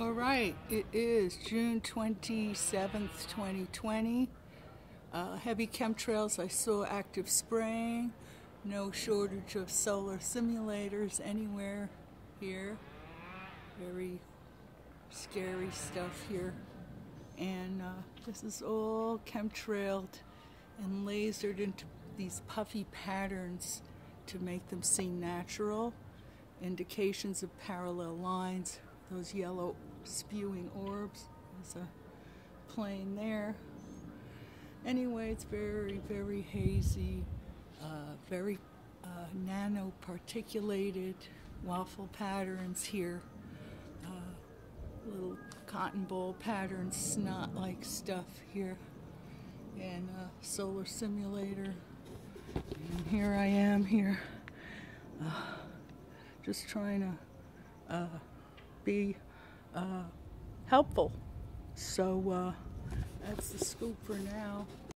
All right, it is June 27th, 2020. Heavy chemtrails. I saw active spraying. No shortage of solar simulators anywhere here. Very scary stuff here. And this is all chemtrailed and lasered into these puffy patterns to make them seem natural. Indications of parallel lines. Those yellow spewing orbs. There's a plane there. Anyway, it's very, very hazy, very nanoparticulated waffle patterns here. Little cotton ball patterns, snot-like stuff here. And solar simulator. And here I am here, just trying to be helpful. So that's the scoop for now.